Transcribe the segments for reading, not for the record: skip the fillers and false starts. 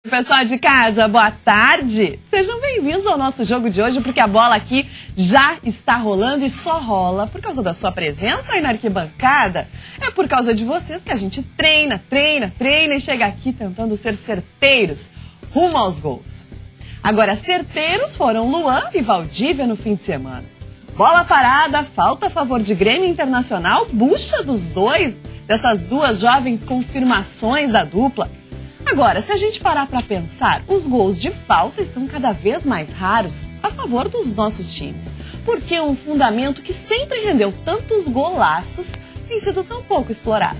Pessoal de casa, boa tarde! Sejam bem-vindos ao nosso jogo de hoje, porque a bola aqui já está rolando e só rola por causa da sua presença aí na arquibancada. É por causa de vocês que a gente treina e chega aqui tentando ser certeiros rumo aos gols. Agora, certeiros foram Luan e Valdívia no fim de semana. Bola parada, falta a favor de Grêmio Internacional, bucha dos dois, dessas duas jovens confirmações da dupla. Agora, se a gente parar para pensar, os gols de falta estão cada vez mais raros a favor dos nossos times. Porque um fundamento que sempre rendeu tantos golaços tem sido tão pouco explorado.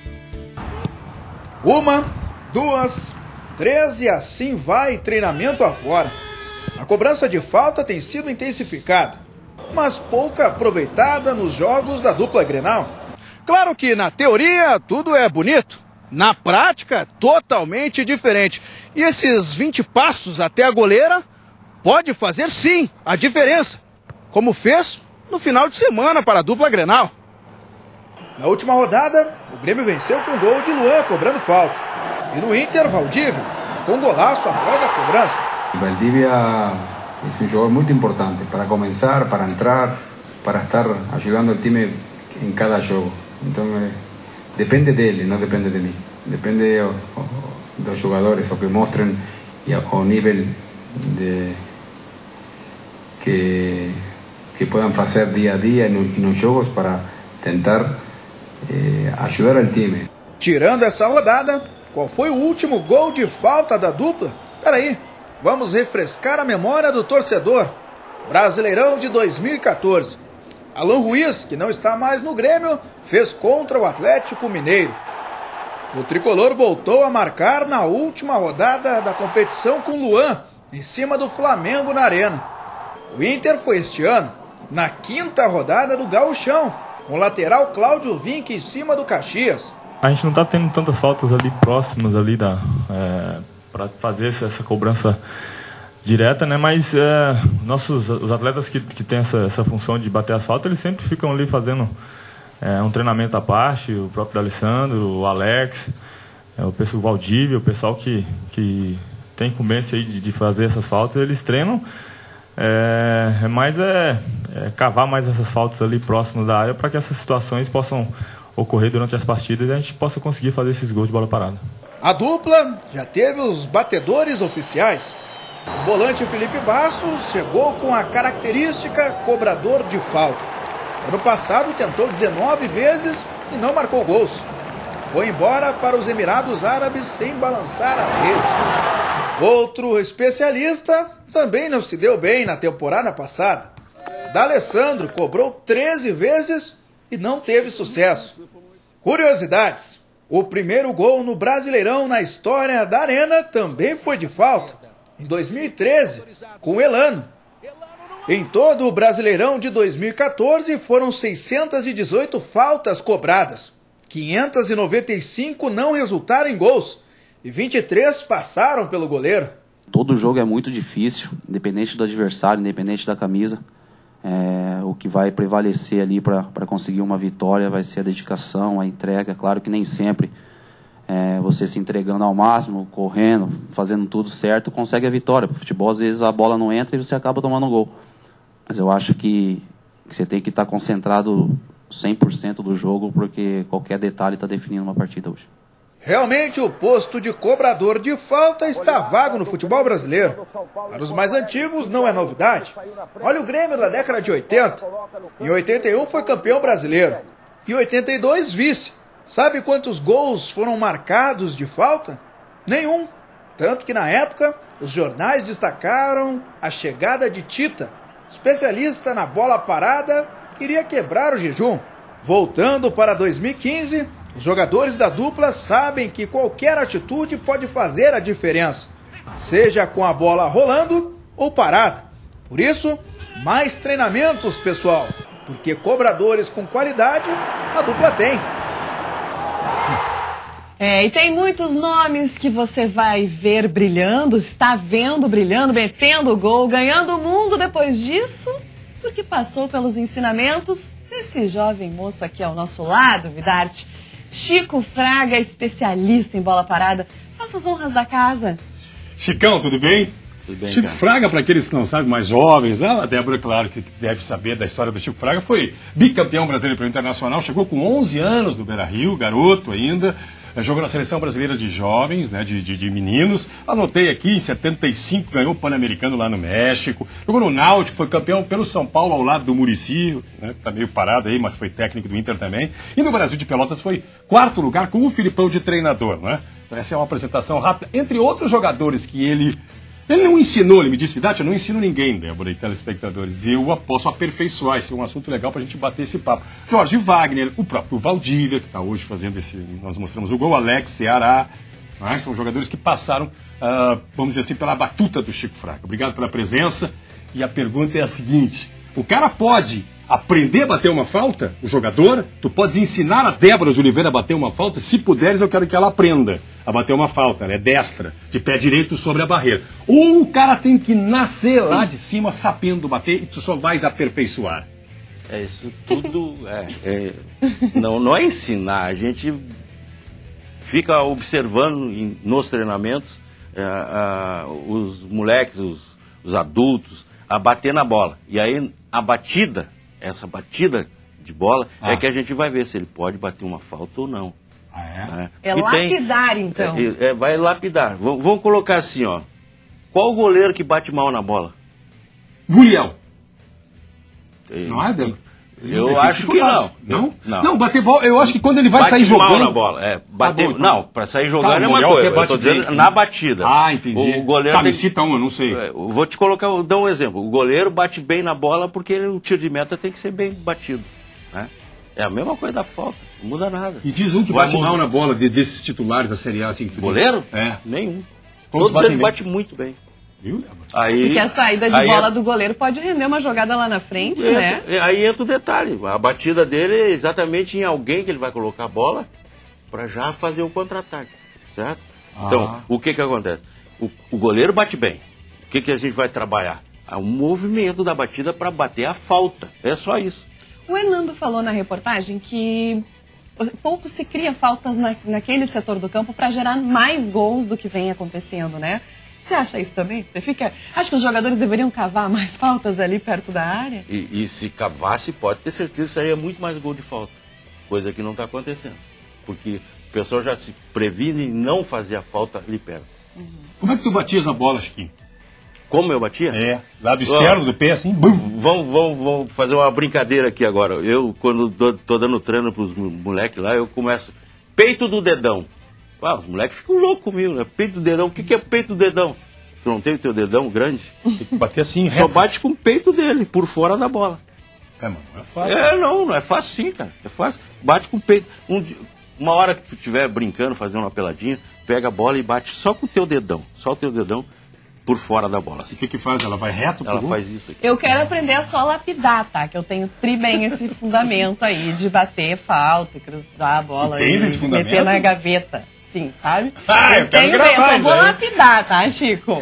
1, 2, 3 e assim vai treinamento afora. A cobrança de falta tem sido intensificada, mas pouca aproveitada nos jogos da dupla Grenal. Claro que na teoria tudo é bonito. Na prática, totalmente diferente. E esses 20 passos até a goleira pode fazer sim a diferença, como fez no final de semana para a dupla Grenal. Na última rodada, o Grêmio venceu com gol de Luan cobrando falta. E no Inter, Valdívia com golaço após a cobrança. Valdívia é um jogador muito importante para começar, para entrar, para estar ajudando o time em cada jogo. Então, depende dele, não depende de mim. Depende dos jogadores, o que mostrem e o nível que podem fazer dia a dia nos jogos para tentar ajudar o time. Tirando essa rodada, qual foi o último gol de falta da dupla? Peraí, vamos refrescar a memória do torcedor. Brasileirão de 2014. Alan Ruiz, que não está mais no Grêmio, fez contra o Atlético Mineiro. O tricolor voltou a marcar na última rodada da competição com Luan, em cima do Flamengo na Arena. O Inter foi este ano, na 5ª rodada do Gauchão, com o lateral Cláudio Vinck em cima do Caxias. A gente não está tendo tantas faltas ali próximas ali para fazer essa cobrança direta, né? Mas os atletas que têm essa função de bater as faltas, eles sempre ficam ali fazendo um treinamento à parte, o próprio D'Alessandro, o Alex, o pessoal Valdívia, o pessoal que tem incumbência aí de fazer essas faltas, eles treinam, mas cavar mais essas faltas ali próximas da área para que essas situações possam ocorrer durante as partidas e a gente possa conseguir fazer esses gols de bola parada. A dupla já teve os batedores oficiais. O volante Felipe Bastos chegou com a característica cobrador de falta. Ano passado tentou 19 vezes e não marcou gols. Foi embora para os Emirados Árabes sem balançar as redes. Outro especialista também não se deu bem na temporada passada. D'Alessandro cobrou 13 vezes e não teve sucesso. Curiosidades: o primeiro gol no Brasileirão na história da Arena também foi de falta, em 2013, com Elano. Em todo o Brasileirão de 2014 foram 618 faltas cobradas, 595 não resultaram em gols e 23 passaram pelo goleiro. Todo jogo é muito difícil, independente do adversário, independente da camisa. O que vai prevalecer ali para conseguir uma vitória vai ser a dedicação, a entrega. Claro que nem sempre você se entregando ao máximo, correndo, fazendo tudo certo, consegue a vitória. Porque futebol, às vezes, a bola não entra e você acaba tomando um gol. Mas eu acho que você tem que estar concentrado 100% do jogo, porque qualquer detalhe está definindo uma partida hoje. Realmente o posto de cobrador de falta está vago no futebol brasileiro. Para os mais antigos não é novidade. Olha o Grêmio da década de 80. Em 81 foi campeão brasileiro. Em 82 vice. Sabe quantos gols foram marcados de falta? Nenhum. Tanto que na época os jornais destacaram a chegada de Tita. Especialista na bola parada, queria quebrar o jejum. Voltando para 2015, os jogadores da dupla sabem que qualquer atitude pode fazer a diferença, seja com a bola rolando ou parada. Por isso, mais treinamentos, pessoal, porque cobradores com qualidade a dupla tem. E tem muitos nomes que você vai ver brilhando, está vendo brilhando, metendo o gol, ganhando o mundo depois disso, porque passou pelos ensinamentos desse jovem moço aqui ao nosso lado, Vidarte. Chico Fraga, especialista em bola parada. Faça as honras da casa. Chicão, tudo bem? Tudo bem, Chico cara. Fraga, para aqueles que não sabem, mais jovens, a Débora, claro, que deve saber da história do Chico Fraga, foi bicampeão brasileiro pelo Internacional, chegou com 11 anos no Beira-Rio, garoto ainda, jogou na Seleção Brasileira de Jovens, né, de meninos, anotei aqui, em 75 ganhou o Pan-Americano lá no México, jogou no Náutico, foi campeão pelo São Paulo ao lado do Muricy, né, tá meio parado aí, mas foi técnico do Inter também, e no Brasil de Pelotas foi 4º lugar com o Filipão de treinador, né? Então essa é uma apresentação rápida, entre outros jogadores que ele não ensinou, ele me disse, Vidati, eu não ensino ninguém, Débora e telespectadores. Eu posso aperfeiçoar, esse é um assunto legal pra gente bater esse papo. Jorge Wagner, o próprio Valdívia, que está hoje fazendo esse... Nós mostramos o gol, Alex, Ceará, né? São jogadores que passaram, vamos dizer assim, pela batuta do Chico Fraga. Obrigado pela presença. E a pergunta é a seguinte, o cara pode aprender a bater uma falta, o jogador? Tu podes ensinar a Débora de Oliveira a bater uma falta? Se puderes, eu quero que ela aprenda a bater uma falta, ela é destra, de pé direito sobre a barreira. Ou o cara tem que nascer lá de cima sabendo bater e tu só vais aperfeiçoar. Isso tudo não é ensinar, a gente fica observando nos treinamentos os moleques, os adultos, a bater na bola. E aí essa batida de bola é que a gente vai ver se ele pode bater uma falta ou não. É lapidar, então. Vai lapidar. Vamos colocar assim, ó. Qual o goleiro que bate mal na bola? Gurriel. Não é, Débora? Eu acho que não. Não? Não, bater bola, eu acho que quando ele vai sair jogando... Bate mal na bola, bater... Então. Não, pra sair jogando é uma coisa, eu tô dizendo na batida. Ah, entendi. O goleiro me cita eu não sei. Vou te dar um exemplo. O goleiro bate bem na bola porque o tiro de meta tem que ser bem batido, né? É a mesma coisa da falta, não muda nada. E diz um que bate mal na bola desses titulares da Série A, assim... Goleiro? Nenhum. Todos eles batem muito bem. Viu, Débora? Porque a saída de bola do goleiro pode render uma jogada lá na frente, né? Aí entra o detalhe. A batida dele é exatamente em alguém que ele vai colocar a bola para já fazer o contra-ataque, certo? Então, o que acontece? O goleiro bate bem. O que a gente vai trabalhar? O movimento da batida para bater a falta. É só isso. O Hernando falou na reportagem que pouco se cria faltas naquele setor do campo para gerar mais gols do que vem acontecendo, né? Você acha isso também? Acha que os jogadores deveriam cavar mais faltas ali perto da área? E se cavasse, pode ter certeza que sairia muito mais gol de falta. Coisa que não está acontecendo. Porque o pessoal já se previne em não fazer a falta ali perto. Como é que tu batias na bola, Chiquinho? Como eu batia? Lado externo do pé, assim. Vamos fazer uma brincadeira aqui agora. Eu, quando tô dando treino pros moleques lá, eu começo... Peito do dedão. Os moleques ficam loucos comigo, né? Peito do dedão. O que é peito do dedão? Tu não tem o teu dedão grande? Tem que bater assim, Só bate com o peito dele, por fora da bola. Mano, não é fácil. Não é fácil sim, cara. É fácil. Bate com o peito. Uma hora que tu estiver brincando, fazendo uma peladinha, pega a bola e bate só com o teu dedão. Só o teu dedão por fora da bola. E o que faz? Ela vai reto pro Ela gol? faz isso aqui. Eu quero aprender a só lapidar, tá? Que eu tenho bem esse fundamento aí de bater falta, cruzar a bola e meter na gaveta. Sim, sabe? Eu quero gravar, eu só vou lapidar, tá, Chico?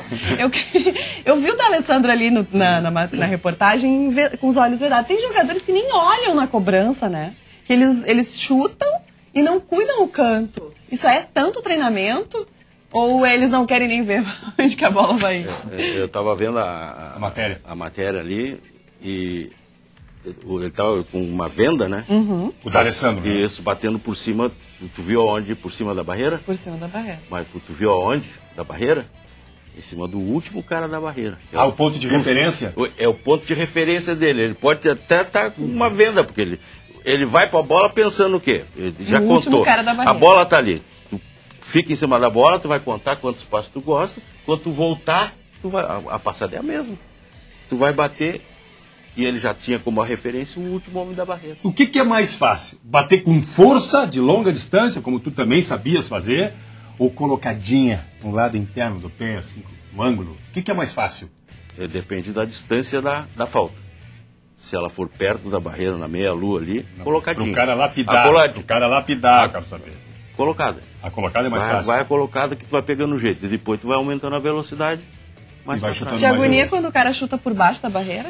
Eu vi o D'Alessandro ali na reportagem com os olhos vedados. Tem jogadores que nem olham na cobrança, né? Que eles chutam e não cuidam o canto. Isso é tanto treinamento? Ou eles não querem nem ver onde que a bola vai ir? Eu tava vendo a matéria ali e ele tava com uma venda, né? O D'Alessandro. Isso, batendo por cima. Tu viu aonde? Por cima da barreira? Por cima da barreira. Mas tu viu aonde? Da barreira? Em cima do último cara da barreira. O ponto de referência? É o ponto de referência dele. Ele pode até estar com uma venda, porque ele vai pra bola pensando o quê? Ele já contou. Cara da barreira. A bola tá ali. Tu fica em cima da bola, tu vai contar quantos passos tu gosta. Quando tu voltar, a passada é a mesma. Tu vai bater. E ele já tinha como referência o último homem da barreira. O que é mais fácil? Bater com força, de longa distância, como tu também sabias fazer, ou colocadinha no lado interno do pé, assim, no ângulo? O que é mais fácil? Depende da distância da falta. Se ela for perto da barreira, na meia-lua ali, colocadinha. Pro cara lapidar, quero saber. Colocada. A colocada é mais fácil. Vai a colocada que tu vai pegando o jeito. E depois tu vai aumentando a velocidade. Mais vai chutando. Te agonia quando o cara chuta por baixo da barreira?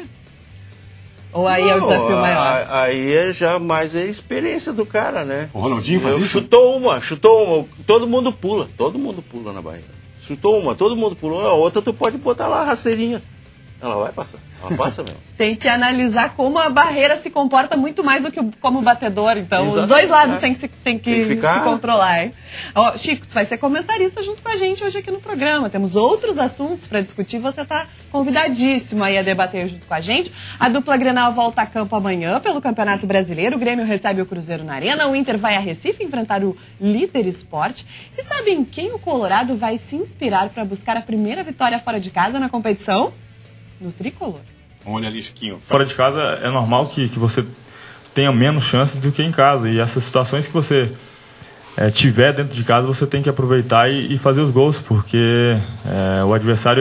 Ou aí é o desafio maior? Aí é já mais a experiência do cara, né? O Ronaldinho faz isso? Chutou uma. Todo mundo pula na barreira. chutou uma, todo mundo pulou, a outra tu pode botar lá a rasteirinha. Ela vai passar, ela passa mesmo. Tem que analisar como a barreira se comporta muito mais do que como batedor. Então, Exatamente. Os dois lados tem que ficar... se controlar, hein? Ó, Chico, tu vai ser comentarista junto com a gente hoje aqui no programa. Temos outros assuntos para discutir. Você está convidadíssimo aí a debater junto com a gente. A dupla Grenal volta a campo amanhã pelo Campeonato Brasileiro. O Grêmio recebe o Cruzeiro na Arena. O Inter vai a Recife enfrentar o Líder Esporte. E sabe em quem o Colorado vai se inspirar para buscar a primeira vitória fora de casa na competição? No tricolor. Olha ali, Chiquinho. Fora de casa é normal que você tenha menos chances do que em casa. E essas situações que você tiver dentro de casa, você tem que aproveitar e fazer os gols, porque o adversário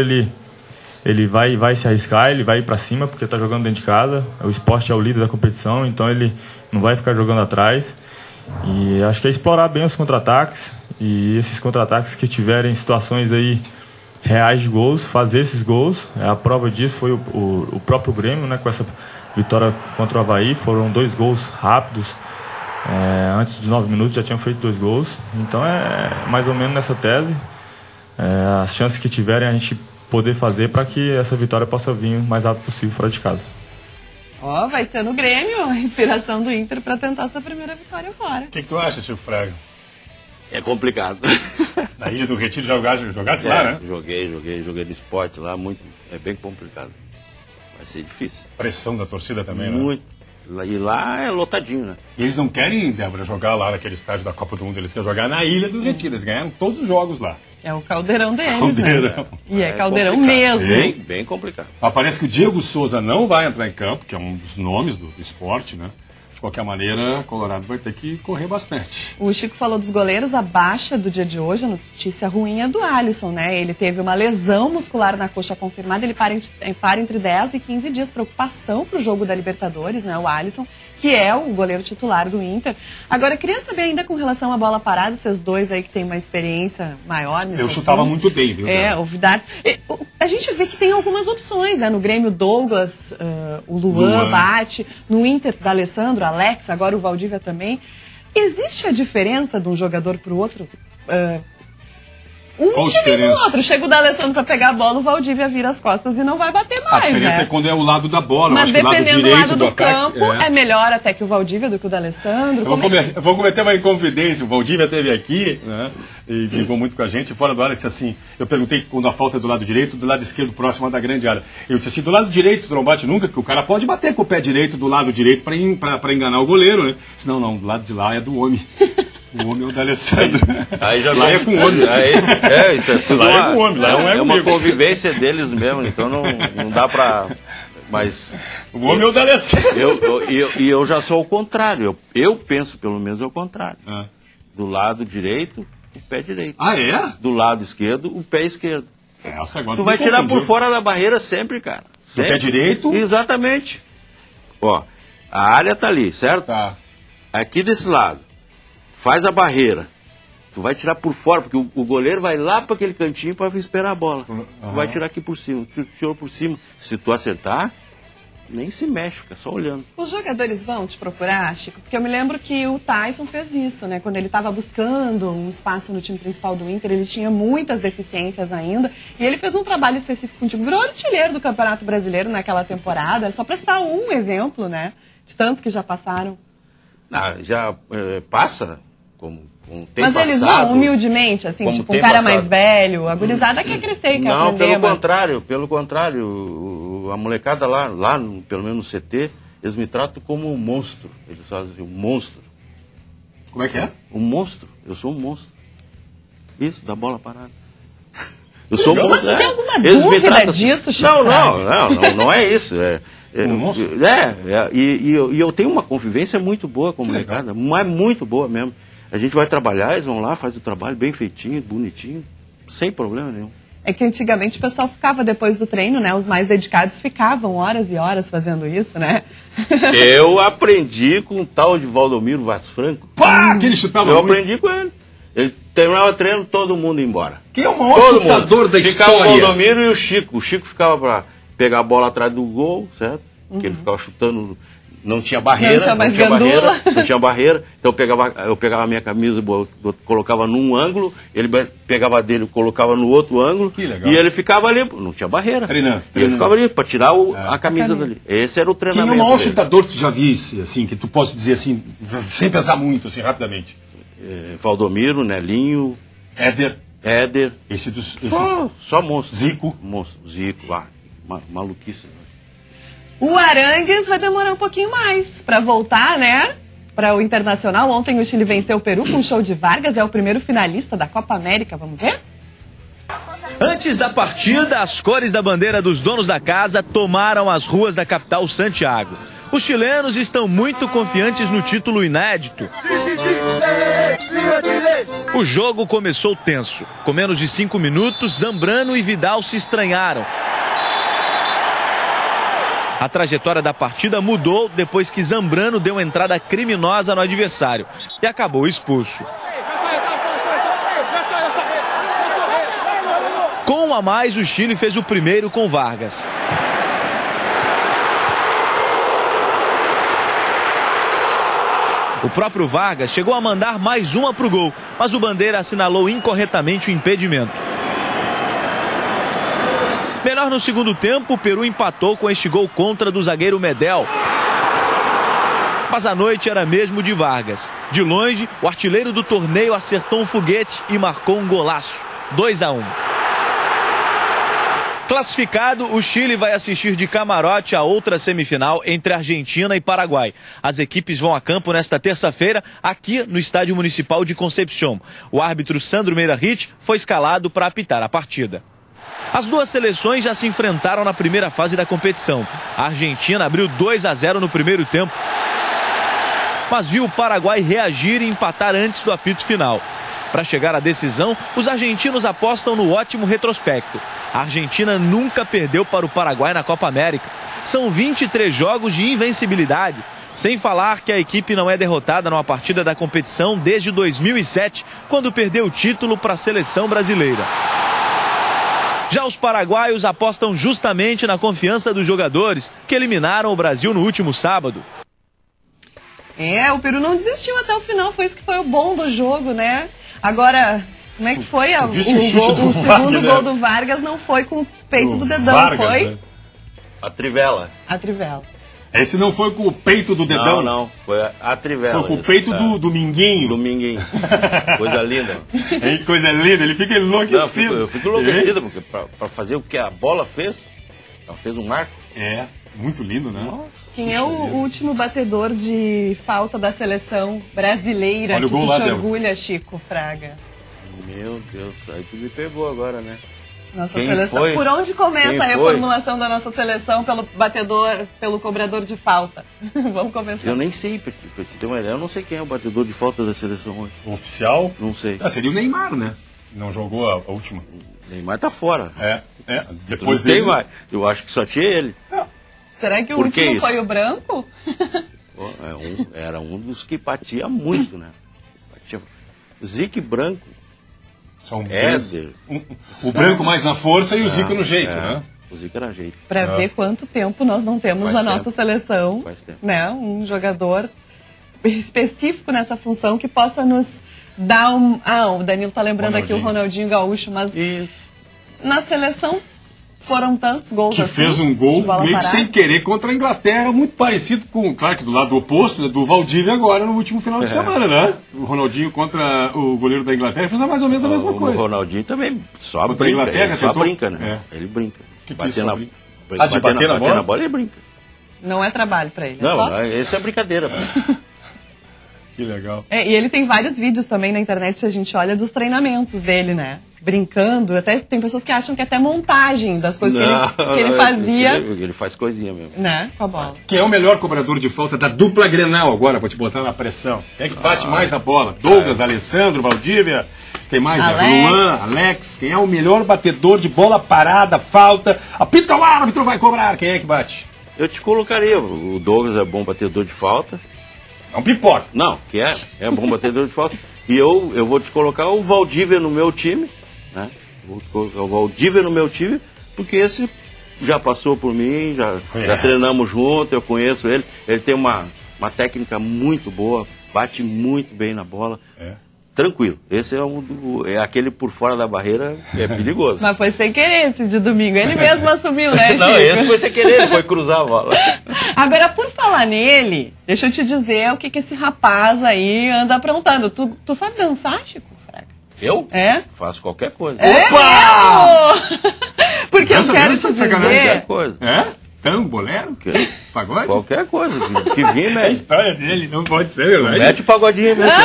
ele vai se arriscar, ele vai ir para cima porque está jogando dentro de casa. O Sport é o líder da competição, então ele não vai ficar jogando atrás. E acho que é explorar bem os contra-ataques, e esses contra-ataques que tiverem situações aí reais de gols, fazer esses gols. A prova disso foi o próprio Grêmio, né, com essa vitória contra o Avaí. Foram 2 gols rápidos, antes de 9 minutos já tinham feito 2 gols. Então é mais ou menos nessa tese, as chances que tiverem a gente poder fazer para que essa vitória possa vir o mais rápido possível fora de casa. Ó, vai ser no Grêmio a inspiração do Inter para tentar essa primeira vitória fora. O que tu acha, Chico Fraga? É complicado. Na Ilha do Retiro jogasse lá, né? Joguei no esporte lá, é bem complicado. Vai ser difícil. Pressão da torcida também, né? Muito. E lá é lotadinho, né? E eles não querem, Débora, jogar lá naquele estádio da Copa do Mundo, eles querem jogar na Ilha do Retiro. Eles ganharam todos os jogos lá. É o caldeirão deles, Caldeirão. né? E é caldeirão complicado. mesmo. Bem complicado. Parece que o Diego Souza não vai entrar em campo, que é um dos nomes do esporte, né? De qualquer maneira, Colorado vai ter que correr bastante. O Chico falou dos goleiros, a baixa do dia de hoje, a notícia ruim é do Alisson, né? Ele teve uma lesão muscular na coxa confirmada, ele para entre 10 e 15 dias. Preocupação pro jogo da Libertadores, né? O Alisson, que é o goleiro titular do Inter. Agora, eu queria saber ainda com relação à bola parada, esses dois aí que têm uma experiência maior nesse Eu chutava muito bem, viu? O Vidar. A gente vê que tem algumas opções, né? No Grêmio, Douglas, o Luan bate. No Inter, da Alessandro, Alex, agora o Valdívia também. Existe a diferença de um jogador para o outro? Qual time diferença? no outro. Chega o D'Alessandro para pegar a bola, o Valdívia vira as costas e não vai bater mais, A diferença né? é quando é o lado da bola. Mas eu acho dependendo que o lado do direito lado do ataque, campo, é melhor até que o Valdívia do que o D'Alessandro. Eu vou cometer uma inconfidência. O Valdívia esteve aqui, né, e ligou muito com a gente. Fora do área, disse assim: eu perguntei quando a falta é do lado direito, do lado esquerdo, próximo da grande área. Eu disse assim: do lado direito você não bate nunca, que o cara pode bater com o pé direito do lado direito para enganar o goleiro, né? Disse, não, do lado de lá é do homem. O homem é o D'Alessandro. Aí já lá é com o homem. Isso é tudo lá é com o homem, lá não é uma comigo. convivência deles mesmo, então não dá pra... Mas... O homem é o D'Alessandro. Eu já sou o contrário. Eu penso, pelo menos, ao contrário. Ah. Do lado direito, o pé direito. Ah, é? Do lado esquerdo, o pé esquerdo. Essa agora Tu vai tirar por fora da barreira sempre, cara. Sempre. Do pé direito? Exatamente. Ó, a área tá ali, certo? Tá. Aqui desse lado. Faz a barreira. Tu vai tirar por fora, porque o goleiro vai lá para aquele cantinho para esperar a bola. Tu vai tirar aqui por cima. Tu tirou por cima. Se tu acertar, nem se mexe, fica só olhando. Os jogadores vão te procurar, Chico? Porque eu me lembro que o Tyson fez isso, né? Quando ele estava buscando um espaço no time principal do Inter, ele tinha muitas deficiências ainda. E ele fez um trabalho específico contigo. Virou artilheiro do Campeonato Brasileiro naquela temporada. Só para citar um exemplo, né? De tantos que já passaram. Já passa, como tem Mas passado. eles vão humildemente, assim, tipo um cara mais velho, a gurizada quer crescer, quer não, aprender. Pelo contrário, a molecada lá, pelo menos no CT, eles me tratam como um monstro. Eles fazem assim, um monstro. Como é que é? Um monstro, eu sou um monstro. Isso, da bola parada. Eu sou um monstro. Mas tem alguma dúvida disso, Chico? Não é isso. E eu tenho uma convivência muito boa com a molecada, mas muito boa mesmo. A gente vai trabalhar, eles vão lá, faz o trabalho bem feitinho, bonitinho, sem problema nenhum. É que antigamente o pessoal ficava depois do treino, né? Os mais dedicados ficavam horas e horas fazendo isso, né? Eu aprendi com o tal de Valdomiro Vaz Franco. Pá, que ele chutava Eu muito. aprendi com ele. Ele terminava o treino, todo mundo ia embora. Quem é o maior chutador da Ficava história? o Valdomiro e o Chico. O Chico ficava para pegar a bola atrás do gol, certo? Porque ele ficava chutando Não tinha barreira. Não tinha mais gandula. Não tinha barreira. Então eu pegava a minha camisa, colocava num ângulo, ele pegava a dele, colocava no outro ângulo. Que legal. E ele ficava ali, não tinha barreira. Treinando. E ele ficava ali para tirar a camisa dali. Esse era o treinamento. Quem é o maior dele. chutador que tu já visse, assim, que tu possa dizer assim, sem pensar muito, assim, rapidamente? Valdomiro, Nelinho, Éder. Só monstro. Zico. Monstro. Zico, maluquice. O Arangues vai demorar um pouquinho mais para voltar, né? Para o Internacional. Ontem o Chile venceu o Peru com um show de Vargas. É o primeiro finalista da Copa América. Vamos ver? Antes da partida, as cores da bandeira dos donos da casa tomaram as ruas da capital Santiago. Os chilenos estão muito confiantes no título inédito. O jogo começou tenso. Com menos de 5 minutos, Zambrano e Vidal se estranharam. A trajetória da partida mudou depois que Zambrano deu entrada criminosa no adversário e acabou expulso. Com um a mais, o Chile fez o primeiro com Vargas. O próprio Vargas chegou a mandar mais uma para o gol, mas o Bandeira assinalou incorretamente o impedimento. Melhor no segundo tempo, o Peru empatou com este gol contra do zagueiro Medel. Mas a noite era mesmo de Vargas. De longe, o artilheiro do torneio acertou um foguete e marcou um golaço. 2-1. Classificado, o Chile vai assistir de camarote a outra semifinal entre Argentina e Paraguai. As equipes vão a campo nesta terça-feira, aqui no Estádio Municipal de Concepción. O árbitro Sandro Meirahit foi escalado para apitar a partida. As duas seleções já se enfrentaram na primeira fase da competição. A Argentina abriu 2-0 no primeiro tempo, mas viu o Paraguai reagir e empatar antes do apito final. Para chegar à decisão, os argentinos apostam no ótimo retrospecto. A Argentina nunca perdeu para o Paraguai na Copa América. São 23 jogos de invencibilidade. Sem falar que a equipe não é derrotada numa partida da competição desde 2007, quando perdeu o título para a seleção brasileira. Já os paraguaios apostam justamente na confiança dos jogadores que eliminaram o Brasil no último sábado. O Peru não desistiu até o final, foi isso que foi o bom do jogo, né? Agora, como é que foi? O segundo gol do Vargas não foi com o peito do dedão, Vargas, foi? Né? A trivela. A trivela. Esse não foi com o peito do dedão? Não, foi a trivela. Foi com o peito do minguinho. Do minguinho. Coisa linda. Coisa linda, ele fica enlouquecido. Eu fico enlouquecido, porque pra fazer o que a bola fez, ela fez um marco. Muito lindo, né? Nossa, quem é o último batedor de falta da seleção brasileira? Olha, que tu te orgulha, Chico Fraga? Meu Deus, aí tu me pegou agora, né? Nossa seleção. Foi? Por onde começa a reformulação da nossa seleção pelo batedor, pelo cobrador de falta? Vamos começar. Eu nem sei, pra te ter uma ideia, eu não sei quem é o batedor de falta da seleção hoje. O oficial? Não sei. Seria o Neymar, né? Não jogou a última. O Neymar tá fora. Depois dele. Neymar. Eu acho que só tinha ele. Será que o último foi o branco? Era um dos que batia muito, né? Zico e branco. Éder. O branco mais na força e o Zico no jeito, né? O Zico era jeito. Para ver quanto tempo nós não temos na nossa seleção, né? Um jogador específico nessa função que possa nos dar o Danilo tá lembrando aqui o Ronaldinho Gaúcho, mas na seleção foram tantos gols que assim, fez um gol meio que sem querer contra a Inglaterra, muito parecido com, claro que do lado oposto, do Valdívia agora no último final de semana, né? O Ronaldinho contra o goleiro da Inglaterra fez mais ou menos a mesma coisa. O Ronaldinho também só contra brinca, ele só brinca, né? Ele brinca. Bater na bola ele brinca. Não é trabalho pra ele, Não, isso é brincadeira. Que legal. E ele tem vários vídeos também na internet, se a gente olha, dos treinamentos dele, né? Brincando, até tem pessoas que acham que é até montagem das coisas que ele fazia. Ele faz coisinha mesmo. Né? Com a bola. Quem é o melhor cobrador de falta da dupla Grenal agora, pra te botar na pressão? Quem é que bate mais na bola? Douglas, Alessandro, Valdívia? Quem mais? Luan, Alex. Quem é o melhor batedor de bola parada, falta? Apita o árbitro, vai cobrar. Quem é que bate? Eu te colocaria. O Douglas é bom batedor de falta. É um pipoca. Não, que é bom batedor de falta. E eu vou te colocar o Valdívia no meu time, né? Vou colocar o Valdívia no meu time, porque esse já passou por mim, já treinamos junto, eu conheço ele. Ele tem uma técnica muito boa, bate muito bem na bola. Tranquilo. Esse é aquele por fora da barreira, é perigoso. Mas foi sem querer esse de domingo. Ele mesmo assumiu, né, Chico? Não, esse foi sem querer, ele foi cruzar a bola. Agora, por falar nele, deixa eu te dizer o que esse rapaz aí anda aprontando. Tu sabe dançar, Chico Fraga? Eu? É? Faço qualquer coisa. Opa! Porque Dança, eu quero dança, te sacanagem. dizer... Qualquer coisa. Tango, bolero? Pagode? Qualquer coisa. Que vir, A mete. história dele não pode ser, verdade? Mete o pagodinho, mete.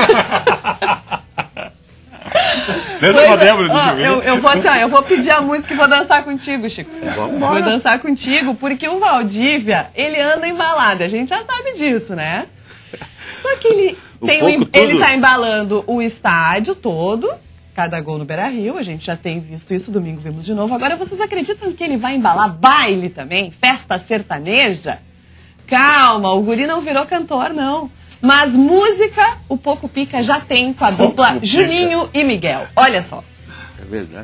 Dança com a Débora do eu vou pedir a música e vou dançar contigo, Chico. Vou dançar contigo, porque o Valdívia, ele anda embalado. A gente já sabe disso, né? Só que ele tá embalando o estádio todo, cada gol no Beira-Rio. A gente já tem visto isso, domingo vimos de novo. Agora, vocês acreditam que ele vai embalar baile também? Festa sertaneja? Calma, o guri não virou cantor, não. Mas música, o Poco Pica já tem com a dupla Juninho e Miguel. Olha só. É verdade.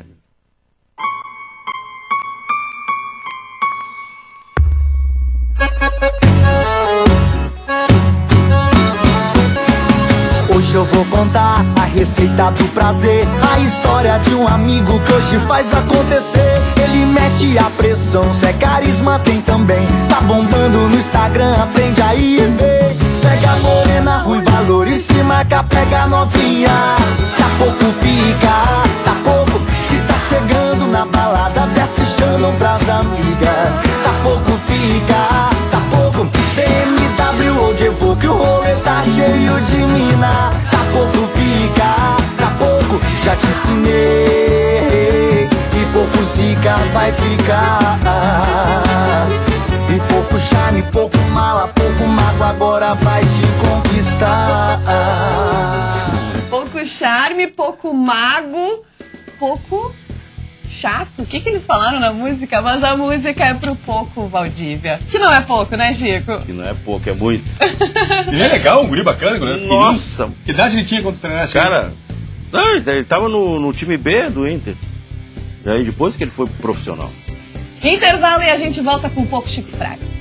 Hoje eu vou contar a receita do prazer, a história de um amigo que hoje faz acontecer. Ele mete a pressão, se é carisma tem também. Tá bombando no Instagram, aprende aí e vê. Pega a morena, ruiva, louríssima, cá pega a novinha. Tá pouco pica, tá pouco. Se tá chegando na balada, desce chamam pras amigas. Tá pouco pica, tá pouco. BMW ou de Evoque, o rolê tá cheio de mina. Tá pouco pica, tá pouco. Já te ensinei. E pouco zica vai ficar. E pouco charme, pouco mala, pouco mago, agora vai te conquistar. Pouco charme, pouco mago, pouco chato. O que eles falaram na música? Mas a música é pro Poco Valdívia. Que não é pouco, né, Chico? Que não é pouco, é muito. Ele é legal, um guri bacana. Nossa. Que idade ele tinha quando tu treinaste? Cara, não, ele tava no time B do Inter. E aí depois que ele foi pro profissional. Intervalo e a gente volta com um pouco Chico Fraga.